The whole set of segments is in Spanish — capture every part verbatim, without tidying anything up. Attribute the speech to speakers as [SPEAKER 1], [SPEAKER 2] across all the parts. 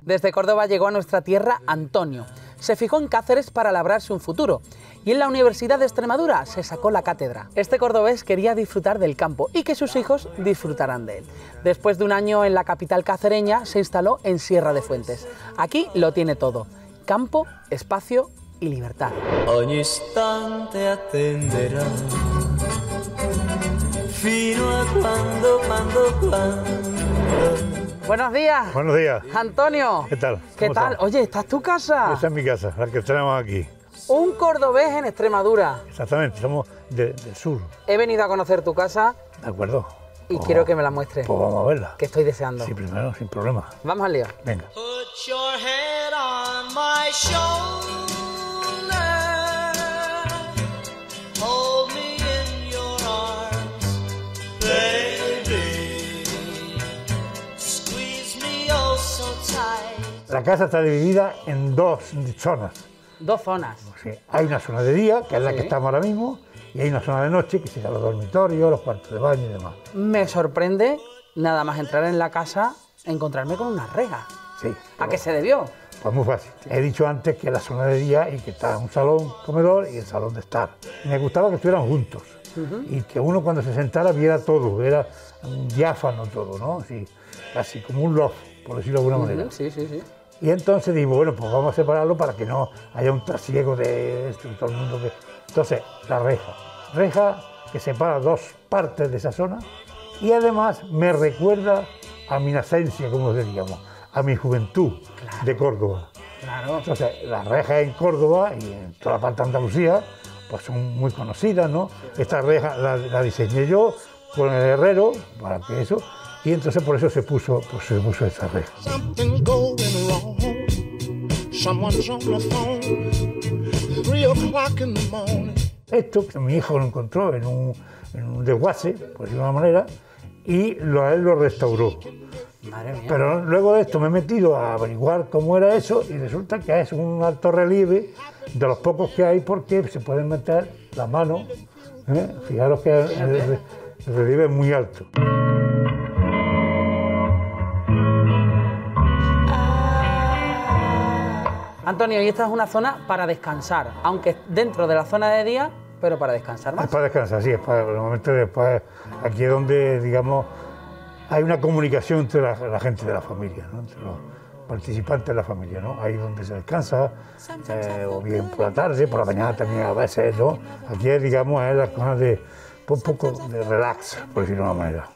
[SPEAKER 1] Desde Córdoba llegó a nuestra tierra Antonio. Se fijó en Cáceres para labrarse un futuro y en la Universidad de Extremadura se sacó la cátedra. Este cordobés quería disfrutar del campo y que sus hijos disfrutaran de él. Después de un año en la capital cacereña se instaló en Sierra de Fuentes. Aquí lo tiene todo: campo, espacio y libertad.
[SPEAKER 2] Ogni istante attenderà fino a cuando, cuando, cuando.
[SPEAKER 1] Buenos días.
[SPEAKER 3] Buenos días.
[SPEAKER 1] Antonio.
[SPEAKER 3] ¿Qué tal?
[SPEAKER 1] ¿Qué tal?
[SPEAKER 3] Estás?
[SPEAKER 1] Oye, ¿esta es tu casa?
[SPEAKER 3] Esta es mi casa, la que tenemos aquí.
[SPEAKER 1] Un cordobés en Extremadura.
[SPEAKER 3] Exactamente, somos de, del sur.
[SPEAKER 1] He venido a conocer tu casa
[SPEAKER 3] ¿De acuerdo?
[SPEAKER 1] y
[SPEAKER 3] Pues
[SPEAKER 1] quiero
[SPEAKER 3] va-
[SPEAKER 1] que me la muestres,
[SPEAKER 3] Pues vamos a verla.
[SPEAKER 1] que estoy deseando.
[SPEAKER 3] Sí, primero, sin problema.
[SPEAKER 1] Vamos al lío.
[SPEAKER 3] Venga.
[SPEAKER 2] Put your head on my shoulder. Hold me in your arms, baby. Squeeze me oh so tight.
[SPEAKER 3] La casa está dividida en dos zonas.
[SPEAKER 1] Dos zonas.
[SPEAKER 3] Sí, hay una zona de día, que es la
[SPEAKER 1] Sí.
[SPEAKER 3] que estamos ahora mismo, y hay una zona de noche, que será los dormitorios, los cuartos de baño y demás.
[SPEAKER 1] Me sorprende, nada más entrar en la casa, encontrarme con una reja.
[SPEAKER 3] Sí.
[SPEAKER 1] ¿A qué se debió?
[SPEAKER 3] Pues muy fácil. He dicho antes que la zona de día y que está un salón, comedor y el salón de estar. Y me gustaba que estuvieran juntos y que uno cuando se sentara viera todo, era un diáfano todo, ¿no? Así, casi como un loft, por decirlo de alguna manera.
[SPEAKER 1] Ujú, Sí, sí, sí.
[SPEAKER 3] Y entonces digo, bueno, pues vamos a separarlo para que no haya un trasiego de esto y todo el mundo que... Entonces, la reja. Reja que separa dos partes de esa zona y además me recuerda a mi nacencia, como diríamos, a mi juventud de Córdoba.
[SPEAKER 1] Claro.
[SPEAKER 3] Entonces, las rejas en Córdoba y en toda la parte de Andalucía, pues son muy conocidas, ¿no? Esta reja la, la diseñé yo con el herrero, para que eso, y entonces por eso se puso, pues se puso esta reja.
[SPEAKER 4] Something's going wrong. Someone's on the phone. Three o'clock in the morning.
[SPEAKER 3] Esto que mi hijo lo encontró en un, en un desguace, por decirlo de una manera, y lo, él lo restauró.
[SPEAKER 1] Madre mía.
[SPEAKER 3] Pero luego de esto me he metido a averiguar cómo era eso y resulta que es un alto relieve de los pocos que hay porque se pueden meter las manos. ¿eh? Fijaros que el, el- el relieve es muy alto.
[SPEAKER 1] Antonio, y esta es una zona para descansar, aunque dentro de la zona de día, pero para descansar
[SPEAKER 3] Es
[SPEAKER 1] más.
[SPEAKER 3] para descansar, sí, es para normalmente después, aquí es donde, digamos, hay una comunicación entre la, la gente de la familia, ¿no? Entre los participantes de la familia, ¿no? Ahí es donde se descansa, eh, o bien por la tarde, por la mañana también a veces, ¿no? Aquí es, digamos, es la zona de un poco de relax, por decirlo de una manera.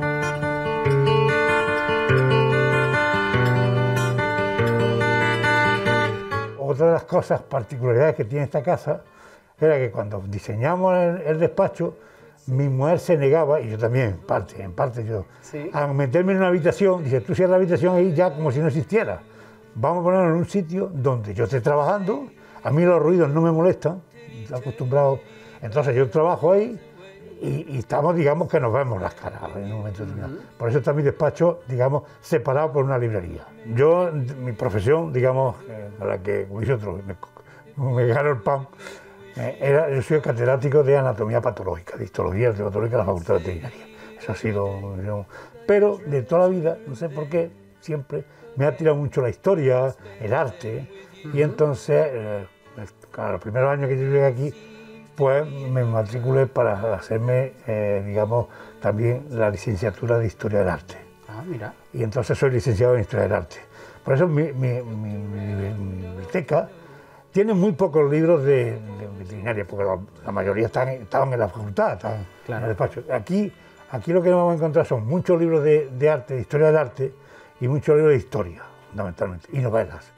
[SPEAKER 3] Otra de las cosas, particularidades que tiene esta casa, era que cuando diseñamos el, el despacho, mi mujer se negaba, y yo también, en parte, en parte yo,
[SPEAKER 1] Sí.
[SPEAKER 3] a meterme en una habitación. Dice, tú cierras la habitación ahí ya como si no existiera. Vamos a ponerlo en un sitio donde yo esté trabajando, a mí los ruidos no me molestan, estoy acostumbrado, entonces yo trabajo ahí y, y estamos, digamos, que nos vemos las caras en un momento determinado. Por eso está mi despacho, digamos, separado por una librería. Yo, mi profesión, digamos, eh, a la que, como dice otro, me, me gano el pan, eh, era, yo soy catedrático de anatomía patológica, de histología patológica de la Facultad de Veterinaria. Eso ha sido, digamos, pero de toda la vida, no sé por qué, siempre me ha tirado mucho la historia, el arte, y entonces, eh, claro, los primeros años que yo llegué aquí, pues me matriculé para hacerme, eh, digamos, también la licenciatura de Historia del Arte.
[SPEAKER 1] Ah, mira.
[SPEAKER 3] Y entonces soy licenciado en Historia del Arte. Por eso mi, mi- mi- mi- mi biblioteca tiene muy pocos libros de, de veterinaria, porque la, la mayoría están, estaban en la facultad, estaban
[SPEAKER 1] Claro.
[SPEAKER 3] en el despacho. Aquí, aquí lo que vamos a encontrar son muchos libros de, de arte, de historia del arte, y muchos libros de historia, fundamentalmente, y novelas.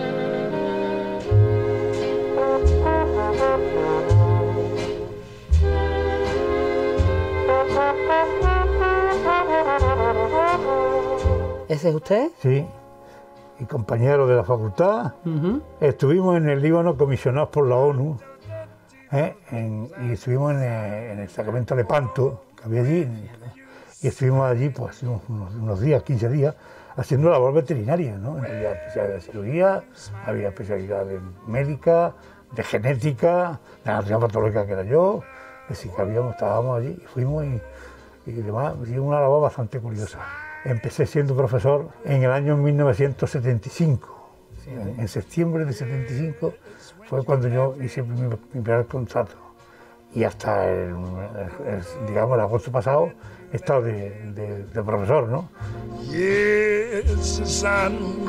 [SPEAKER 1] ¿Ese es usted?
[SPEAKER 3] Sí, y compañeros de la facultad.
[SPEAKER 1] Ujú.
[SPEAKER 3] Estuvimos en el Líbano comisionados por la ONU, ¿eh? en- y estuvimos en, eh, en el Sacramento de Lepanto, que había allí, y estuvimos allí pues, estuvimos unos, unos días, quince días, haciendo labor veterinaria, ¿no? Había especialidad de cirugía, había especialidad de médica, de genética, de anatomía patológica que era yo, es decir, que habíamos, estábamos allí, y fuimos y, y demás, hicimos una labor bastante curiosa. empecé siendo profesor en el año mil novecientos setenta y cinco. Sí, en, en septiembre de setenta y cinco fue cuando yo hice mi, mi primer contrato. Y hasta el, el, el, digamos, el agosto pasado he estado de, de, de profesor, ¿no?
[SPEAKER 4] Yes, the sun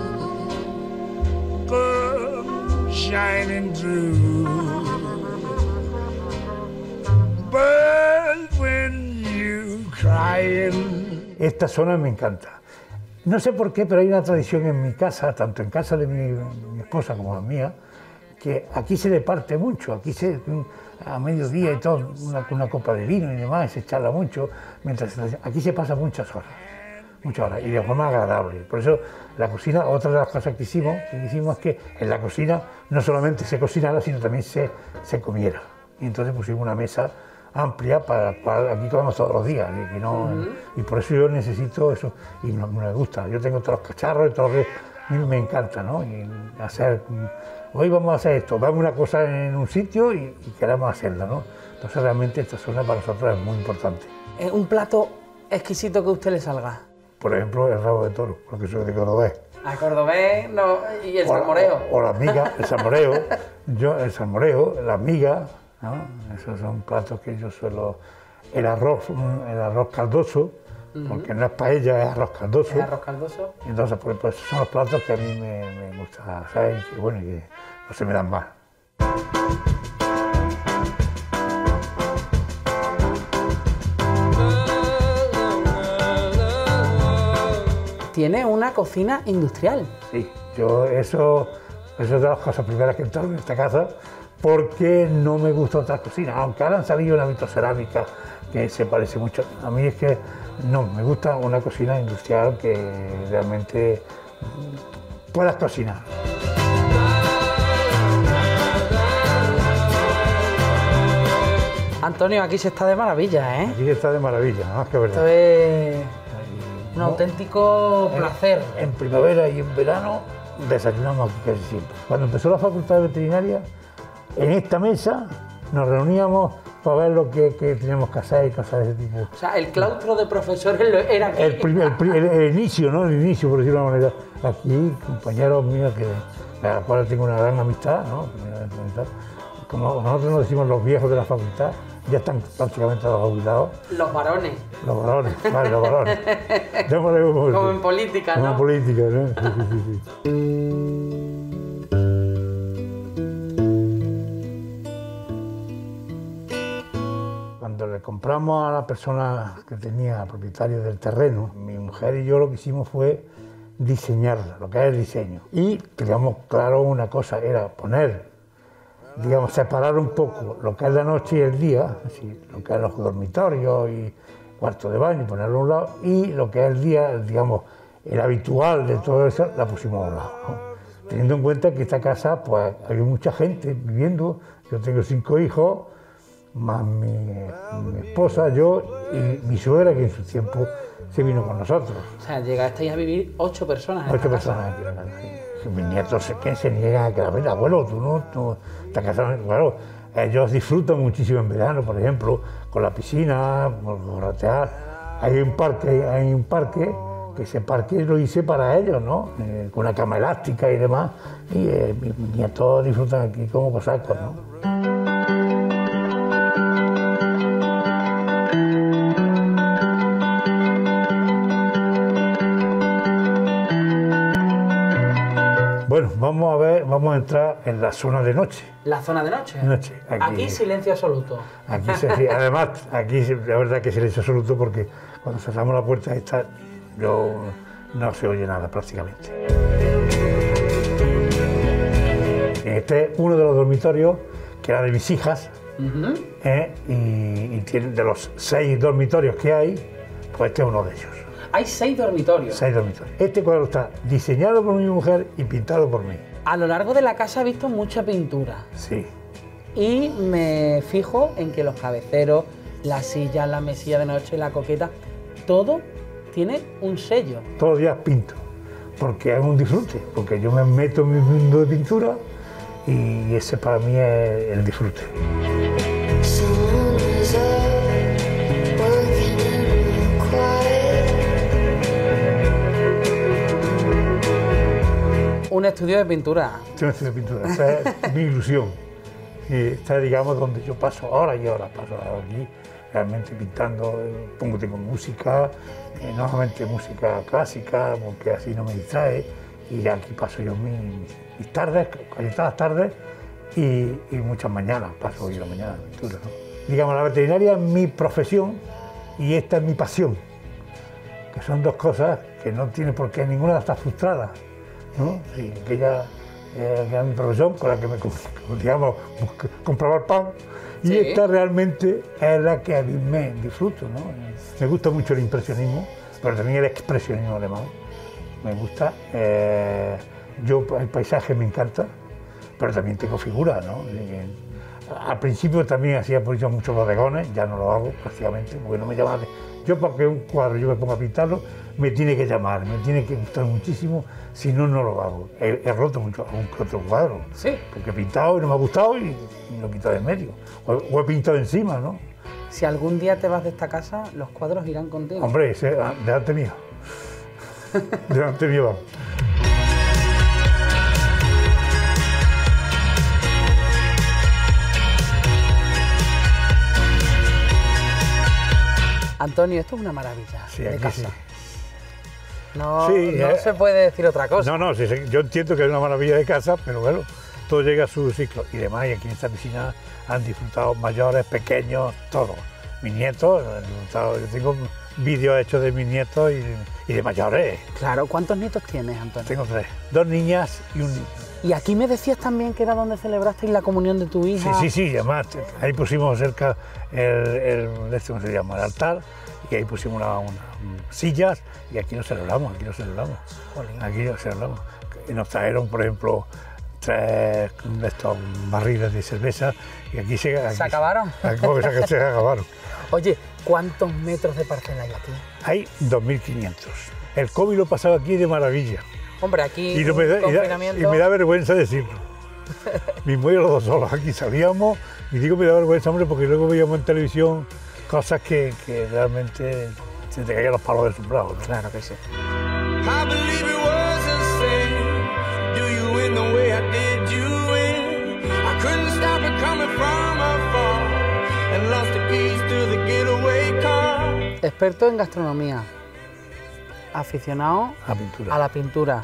[SPEAKER 4] comes shining through, but when you crying.
[SPEAKER 3] Esta zona me encanta. No sé por qué, pero hay una tradición en mi casa, tanto en casa de mi, mi esposa como la mía, que aquí se departe mucho, aquí se, a mediodía y todo, una, una copa de vino y demás, se charla mucho, mientras aquí se pasa muchas horas, muchas horas, y de forma agradable. Por eso la cocina, otra de las cosas que hicimos, que hicimos es que en la cocina no solamente se cocinara, sino también se, se comiera. Y entonces pusimos una mesa amplia para, para aquí comemos todos los días, y, y, no, uh-huh. y por eso yo necesito eso, y no, no me gusta. Yo tengo todos los cacharros y todo lo que a mí me encanta, ¿no? Y hacer, hoy vamos a hacer esto, vamos a una cosa en un sitio y, y queremos hacerla, ¿no? Entonces realmente esta zona para nosotros es muy importante.
[SPEAKER 1] ¿Es un plato exquisito que a usted le salga?
[SPEAKER 3] Por ejemplo, el rabo de toro, porque soy de cordobés.
[SPEAKER 1] ¿A cordobés? No, ¿y el salmoreo?
[SPEAKER 3] O, o la miga, el salmoreo, yo, el salmoreo, la miga, ¿no? Esos son platos que yo suelo... El arroz, el arroz caldoso, uh-huh. porque no es paella, es arroz caldoso.
[SPEAKER 1] ¿Es arroz caldoso?
[SPEAKER 3] Entonces, pues, pues son los platos que a mí me, me gustan, ¿sabes? Y bueno, que no se me dan mal.
[SPEAKER 1] Tiene una cocina industrial.
[SPEAKER 3] Sí, yo eso, eso es de las cosas primeras que entraron en esta casa, porque no me gusta otras cocinas, aunque ahora han salido una vitrocerámica que se parece mucho. A mí es que no, me gusta una cocina industrial que realmente puedas cocinar.
[SPEAKER 1] Antonio, aquí se está de maravilla, ¿eh?
[SPEAKER 3] Aquí se está de maravilla, más que verdad.
[SPEAKER 1] Esto es un auténtico placer.
[SPEAKER 3] En, en primavera y en verano desayunamos aquí casi siempre. Cuando empezó la facultad de veterinaria, en esta mesa nos reuníamos para ver lo que, que teníamos que hacer y cosas de ese tipo.
[SPEAKER 1] O sea, el claustro de profesores era aquí.
[SPEAKER 3] El, primer, el, el, el inicio, ¿no? El inicio, por decirlo de una manera. Aquí, compañeros míos, que, a los cuales tengo una gran amistad, ¿no? Como nosotros nos decimos los viejos de la facultad, ya están prácticamente todos jubilados.
[SPEAKER 1] Los varones.
[SPEAKER 3] Los varones, vale, los varones.
[SPEAKER 1] Como, como en política,
[SPEAKER 3] como
[SPEAKER 1] ¿no?
[SPEAKER 3] Como en política, ¿no? Sí, sí, sí, sí. Cuando le compramos a la persona que tenía, propietario del terreno, mi mujer y yo lo que hicimos fue diseñarla, lo que es el diseño. Y teníamos claro una cosa, era poner, digamos, separar un poco lo que es la noche y el día, así, lo que es los dormitorios y cuarto de baño, ponerlo a un lado, y lo que es el día, digamos, el habitual de todo eso, la pusimos a un lado, ¿no? Teniendo en cuenta que esta casa, pues, había mucha gente viviendo, yo tengo cinco hijos, más mi, mi esposa, yo y mi suegra, que en su tiempo se vino con nosotros.
[SPEAKER 1] O sea, llegasteis a vivir ocho personas en
[SPEAKER 3] Ocho personas aquí en la casa. Sí. Mis nietos que se niegan a que la ven, abuelo, tú no, tú, esta casa, claro, ellos disfrutan muchísimo en verano, por ejemplo, con la piscina, con corretear. Hay un parque, hay un parque, que ese parque lo hice para ellos, ¿no? Eh, con una cama elástica y demás, y eh, mis nietos disfrutan aquí como cosacos, ¿no? Bueno, vamos a ver, vamos a entrar en la zona de noche.
[SPEAKER 1] ¿La zona de noche?
[SPEAKER 3] Noche. Aquí,
[SPEAKER 1] aquí silencio absoluto.
[SPEAKER 3] Aquí, sí, además, aquí la verdad que silencio absoluto porque cuando cerramos la puerta esta, yo, no se oye nada prácticamente. Este es uno de los dormitorios que era de mis hijas, uh-huh. eh, y, y tiene, de los seis dormitorios que hay, pues este es uno de ellos.
[SPEAKER 1] Hay seis dormitorios.
[SPEAKER 3] Seis dormitorios. Este cuadro está diseñado por mi mujer y pintado por mí.
[SPEAKER 1] A lo largo de la casa he visto mucha pintura.
[SPEAKER 3] Sí.
[SPEAKER 1] Y me fijo en que los cabeceros, las sillas, la mesilla de noche, la coqueta, todo tiene un sello.
[SPEAKER 3] Todos los días pinto, porque es un disfrute, porque yo me meto en mi mundo de pintura y ese para mí es el disfrute.
[SPEAKER 1] Un estudio de pintura.
[SPEAKER 3] Estoy en un estudio de pintura, esa es mi ilusión. Y esta es, digamos, donde yo paso horas y horas, paso aquí, realmente pintando, pongo, tengo música, eh, normalmente música clásica, porque así no me distrae, y aquí paso yo mis, mis tardes, casi todas las tardes, y, y muchas mañanas, paso hoy la mañana en pintura, ¿no? Digamos, la veterinaria es mi profesión y esta es mi pasión, que son dos cosas que no tiene por qué ninguna de estar frustrada, ¿no? Sí, que ella eh, era mi profesión con la que me, digamos, compraba el pan, y
[SPEAKER 1] sí.
[SPEAKER 3] esta realmente es la que a mí me disfruto, ¿no? Me gusta mucho el impresionismo, pero también el expresionismo alemán. Me gusta, eh, yo el paisaje me encanta, pero también tengo figuras, ¿no? Al principio también hacía por eso muchos bodegones, ya no lo hago prácticamente, porque no me llama. Yo para que un cuadro yo me ponga a pintarlo, me tiene que llamar, me tiene que gustar muchísimo, si no, no lo hago. He, he roto mucho algún que otro cuadro,
[SPEAKER 1] sí.
[SPEAKER 3] Porque he pintado y no me ha gustado y, y lo he quitado de en medio, o, o he pintado encima, ¿no?
[SPEAKER 1] Si algún día te vas de esta casa, los cuadros irán contigo.
[SPEAKER 3] Hombre, ese, delante mío, delante mío vamos.
[SPEAKER 1] Antonio, esto es una maravilla
[SPEAKER 3] Sí,
[SPEAKER 1] de
[SPEAKER 3] aquí
[SPEAKER 1] casa.
[SPEAKER 3] sí.
[SPEAKER 1] No,
[SPEAKER 3] Sí,
[SPEAKER 1] no
[SPEAKER 3] eh,
[SPEAKER 1] se puede decir otra cosa.
[SPEAKER 3] No, no, sí, sí, yo entiendo que es una maravilla de casa, pero bueno, todo llega a su ciclo. Y además, y aquí en esta piscina han disfrutado mayores, pequeños, todos. Mis nietos han disfrutado. Yo tengo vídeos hechos de mis nietos y, y de mayores.
[SPEAKER 1] Claro, ¿cuántos nietos tienes, Antonio?
[SPEAKER 3] Tengo tres, dos niñas y un niño.
[SPEAKER 1] Y aquí me decías también que era donde celebrasteis la comunión de tu hija.
[SPEAKER 3] Sí, sí, sí, además ahí pusimos cerca el, el, este, ¿cómo se llama? El altar, y ahí pusimos una, una, sillas y aquí nos celebramos, aquí nos celebramos.
[SPEAKER 1] Jolín.
[SPEAKER 3] Aquí nos celebramos. Y nos trajeron, por ejemplo, tres de estos barriles de cerveza y aquí se... Aquí,
[SPEAKER 1] ¿Se acabaron?
[SPEAKER 3] Aquí, se, se acabaron.
[SPEAKER 1] Oye, ¿cuántos metros de parcela hay aquí?
[SPEAKER 3] Hay dos mil quinientos. El COVID lo pasaba aquí de maravilla.
[SPEAKER 1] Hombre, aquí
[SPEAKER 3] Y, no me da, y, da,
[SPEAKER 1] confinamiento...
[SPEAKER 3] y me da vergüenza decirlo. Mi mujer los dos solos aquí salíamos y digo me da vergüenza, hombre, porque luego veíamos en televisión cosas que, que realmente se te caían los palos del sombrado, ¿no?
[SPEAKER 1] Claro que sí.
[SPEAKER 2] I believe it was a sin. Do you in the way I did you in? I couldn't stop it coming from afar and lost the keys to the getaway car.
[SPEAKER 1] Experto en gastronomía, aficionado
[SPEAKER 3] A pintura.
[SPEAKER 1] a la pintura,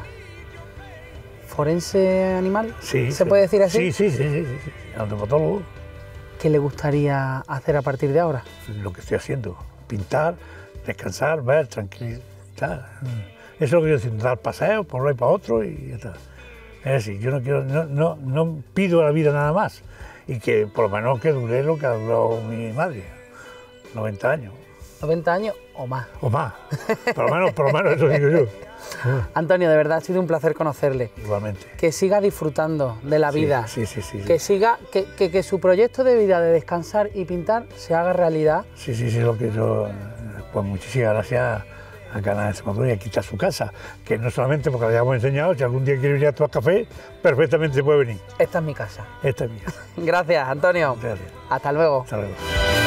[SPEAKER 1] forense animal,
[SPEAKER 3] Sí,
[SPEAKER 1] ¿se
[SPEAKER 3] sí.
[SPEAKER 1] puede decir así?
[SPEAKER 3] Sí, sí, sí, sí, sí, sí. Antropólogo,
[SPEAKER 1] ¿Qué le gustaría hacer a partir de ahora?
[SPEAKER 3] lo que estoy haciendo, pintar, descansar, ver, tranquilizar. Eso es lo que yo estoy haciendo, dar paseos por un lado y para otro y ya está. Es decir, yo no quiero, no, no, no pido a la vida nada más y que por lo menos que dure lo que ha durado mi madre, noventa años.
[SPEAKER 1] ¿noventa años o más?
[SPEAKER 3] O más, por lo menos, por lo menos eso digo yo.
[SPEAKER 1] Antonio, de verdad ha sido un placer conocerle.
[SPEAKER 3] Igualmente.
[SPEAKER 1] Que siga disfrutando de la
[SPEAKER 3] Sí,
[SPEAKER 1] vida.
[SPEAKER 3] Sí, sí, sí.
[SPEAKER 1] Que
[SPEAKER 3] Sí,
[SPEAKER 1] siga, que, que, que su proyecto de vida de descansar y pintar se haga realidad.
[SPEAKER 3] sí, sí, sí, lo que yo, pues muchísimas gracias a Canal de Extremadura y aquí está su casa, que no solamente porque la hayamos enseñado, si algún día quiere venir a tomar café, perfectamente puede venir.
[SPEAKER 1] Esta es mi casa.
[SPEAKER 3] Esta es mi casa.
[SPEAKER 1] Gracias, Antonio.
[SPEAKER 3] Gracias.
[SPEAKER 1] Hasta luego.
[SPEAKER 3] Hasta luego.